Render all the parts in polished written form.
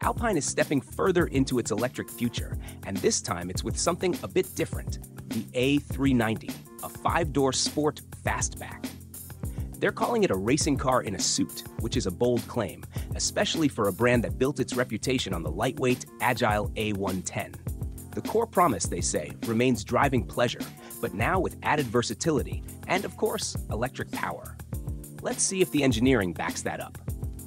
Alpine is stepping further into its electric future, and this time it's with something a bit different, the A390, a 5-door sport fastback. They're calling it a racing car in a suit, which is a bold claim, especially for a brand that built its reputation on the lightweight, agile A110. The core promise, they say, remains driving pleasure, but now with added versatility and, of course, electric power. Let's see if the engineering backs that up.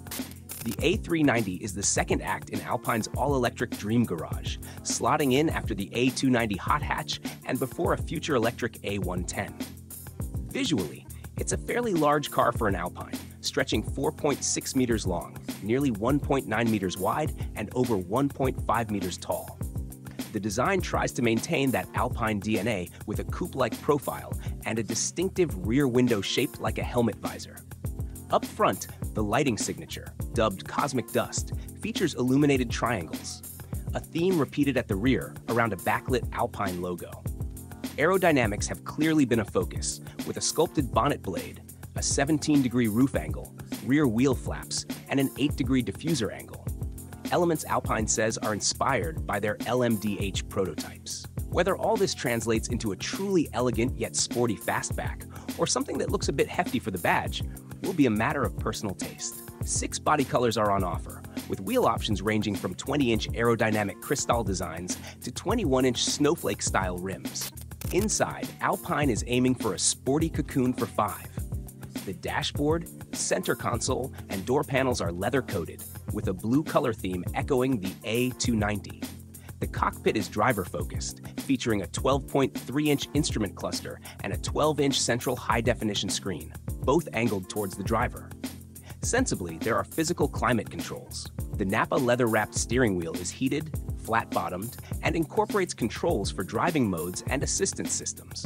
The A390 is the second act in Alpine's all-electric dream garage, slotting in after the A290 hot hatch and before a future electric A110. Visually, it's a fairly large car for an Alpine, stretching 4.6 meters long, nearly 1.9 meters wide, and over 1.5 meters tall. The design tries to maintain that Alpine DNA with a coupe-like profile and a distinctive rear window shaped like a helmet visor. Up front, the lighting signature, dubbed Cosmic Dust, features illuminated triangles, a theme repeated at the rear around a backlit Alpine logo. Aerodynamics have clearly been a focus, with a sculpted bonnet blade, a 17-degree roof angle, rear wheel flaps, and an 8-degree diffuser angle. Elements Alpine says are inspired by their LMDH prototypes. Whether all this translates into a truly elegant yet sporty fastback, or something that looks a bit hefty for the badge, will be a matter of personal taste. 6 body colors are on offer, with wheel options ranging from 20-inch aerodynamic crystal designs to 21-inch snowflake-style rims. Inside, Alpine is aiming for a sporty cocoon for 5. The dashboard, center console, and door panels are leather-coated, with a blue color theme echoing the A290. The cockpit is driver-focused, featuring a 12.3-inch instrument cluster and a 12-inch central high-definition screen, both angled towards the driver. Sensibly, there are physical climate controls. The Napa leather-wrapped steering wheel is heated, flat-bottomed, and incorporates controls for driving modes and assistance systems.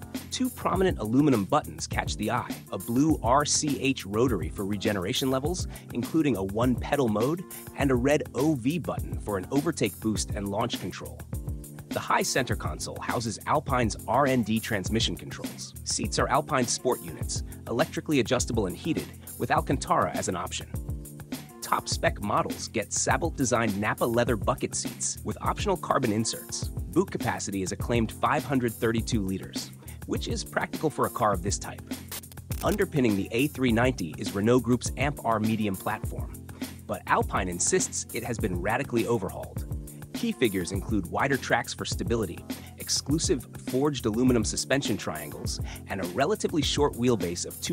2 prominent aluminum buttons catch the eye, a blue RCH rotary for regeneration levels, including a 1-pedal mode, and a red OV button for an overtake boost and launch control. The high center console houses Alpine's R&D transmission controls. Seats are Alpine Sport units, electrically adjustable and heated, with Alcantara as an option. Top-spec models get Sabelt-designed Napa leather bucket seats with optional carbon inserts. Boot capacity is a claimed 532 liters, which is practical for a car of this type. Underpinning the A390 is Renault Group's AMP-R medium platform, but Alpine insists it has been radically overhauled. Key figures include wider tracks for stability, exclusive forged aluminum suspension triangles, and a relatively short wheelbase of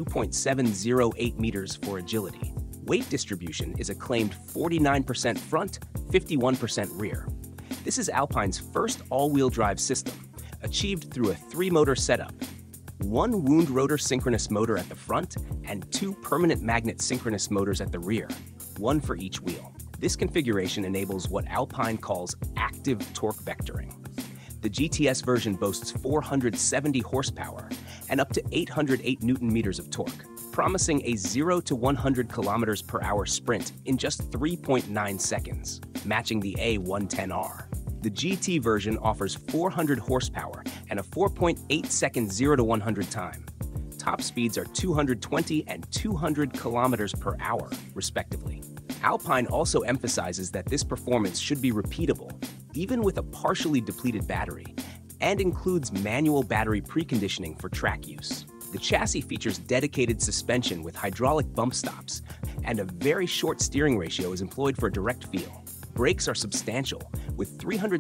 2.708 meters for agility. Weight distribution is a claimed 49% front, 51% rear. This is Alpine's first all-wheel drive system, achieved through a 3-motor setup, 1 wound rotor synchronous motor at the front and 2 permanent magnet synchronous motors at the rear, 1 for each wheel. This configuration enables what Alpine calls active torque vectoring. The GTS version boasts 470 horsepower and up to 808 Newton-meters of torque, promising a 0 to 100 kilometers per hour sprint in just 3.9 seconds, matching the A110R. The GT version offers 400 horsepower and a 4.8-second 0 to 100 time. Top speeds are 220 and 200 kilometers per hour, respectively. Alpine also emphasizes that this performance should be repeatable, even with a partially depleted battery, and includes manual battery preconditioning for track use. The chassis features dedicated suspension with hydraulic bump stops, and a very short steering ratio is employed for direct feel. Brakes are substantial, with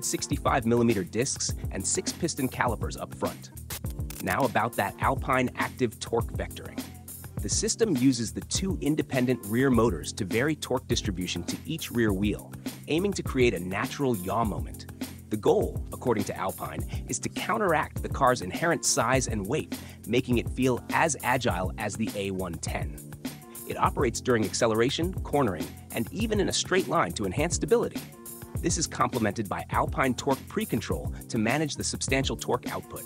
365mm discs and 6-piston calipers up front. Now about that Alpine active torque vectoring. The system uses the 2 independent rear motors to vary torque distribution to each rear wheel, aiming to create a natural yaw moment. The goal, according to Alpine, is to counteract the car's inherent size and weight, making it feel as agile as the A110. It operates during acceleration, cornering, and even in a straight line to enhance stability. This is complemented by Alpine Torque Pre-Control to manage the substantial torque output.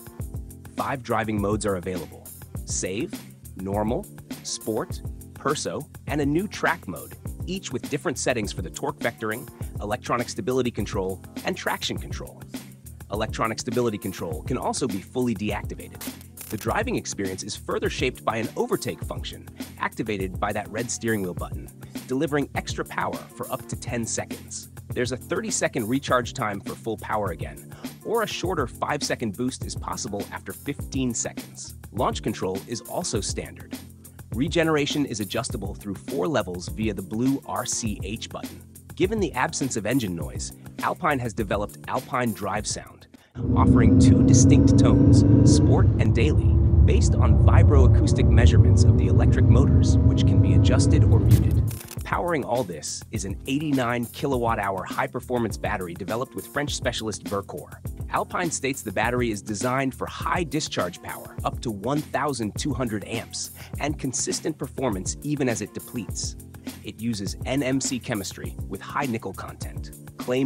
5 driving modes are available: Save, Normal, Sport, Perso, and a new Track mode, each with different settings for the torque vectoring, electronic stability control, and traction control. Electronic stability control can also be fully deactivated. The driving experience is further shaped by an overtake function, activated by that red steering wheel button, delivering extra power for up to 10 seconds. There's a 30-second recharge time for full power again, or a shorter 5-second boost is possible after 15 seconds. Launch control is also standard. Regeneration is adjustable through 4 levels via the blue RCH button. Given the absence of engine noise, Alpine has developed Alpine Drive Sound, offering 2 distinct tones, sport and daily, based on vibroacoustic measurements of the electric motors, which can be adjusted or muted. Powering all this is an 89 kilowatt-hour high-performance battery developed with French specialist Vercor. Alpine states the battery is designed for high discharge power, up to 1,200 amps, and consistent performance even as it depletes. It uses NMC chemistry with high nickel content. Claimed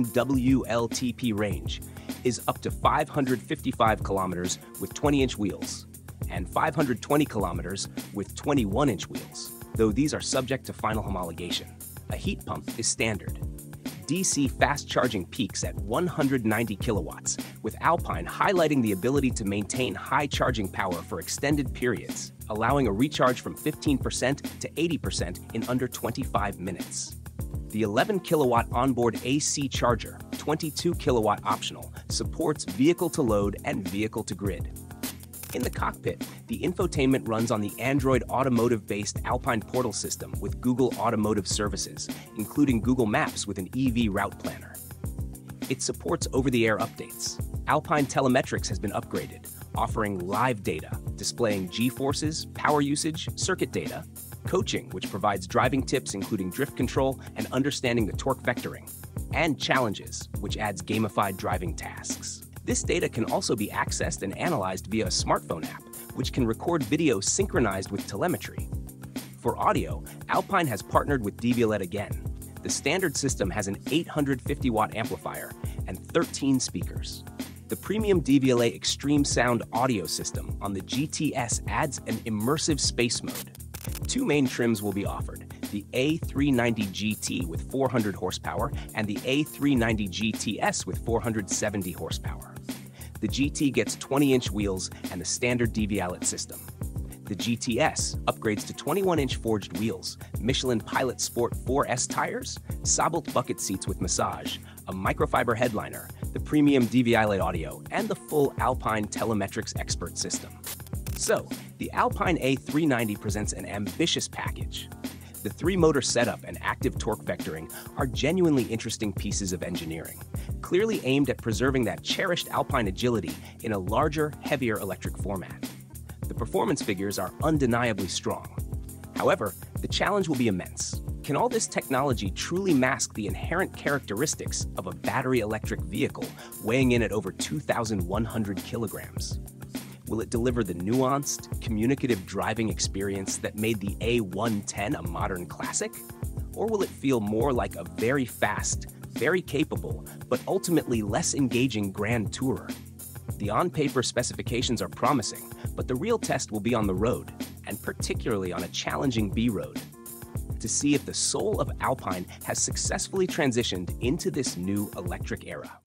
WLTP range is up to 555 kilometers with 20-inch wheels, and 520 kilometers with 21-inch wheels, though these are subject to final homologation. A heat pump is standard. DC fast charging peaks at 190 kilowatts, with Alpine highlighting the ability to maintain high charging power for extended periods, allowing a recharge from 15% to 80% in under 25 minutes. The 11 kilowatt onboard AC charger, 22 kilowatt optional, supports vehicle-to-load and vehicle-to-grid. In the cockpit, the infotainment runs on the Android Automotive-based Alpine Portal system with Google Automotive Services, including Google Maps with an EV route planner. It supports over-the-air updates. Alpine Telemetrics has been upgraded, offering live data, displaying G-forces, power usage, circuit data, coaching, which provides driving tips including drift control and understanding the torque vectoring, and challenges, which adds gamified driving tasks. This data can also be accessed and analyzed via a smartphone app, which can record video synchronized with telemetry. For audio, Alpine has partnered with Devialet again. The standard system has an 850-watt amplifier and 13 speakers. The premium Devialet Extreme Sound audio system on the GTS adds an immersive space mode. 2 main trims will be offered, the A390 GT with 400 horsepower and the A390 GTS with 470 horsepower. The GT gets 20-inch wheels and the standard Devialet system. The GTS upgrades to 21-inch forged wheels, Michelin Pilot Sport 4S tires, Sabelt bucket seats with massage, a microfiber headliner, the premium Devialet audio, and the full Alpine Telemetrics Expert system. So, the Alpine A390 presents an ambitious package. The 3-motor setup and active torque vectoring are genuinely interesting pieces of engineering, clearly aimed at preserving that cherished Alpine agility in a larger, heavier electric format. The performance figures are undeniably strong. However, the challenge will be immense. Can all this technology truly mask the inherent characteristics of a battery electric vehicle weighing in at over 2,100 kilograms? Will it deliver the nuanced, communicative driving experience that made the A110 a modern classic? Or will it feel more like a very fast, very capable, but ultimately less engaging grand tourer? The on-paper specifications are promising, but the real test will be on the road, and particularly on a challenging B-road, to see if the soul of Alpine has successfully transitioned into this new electric era.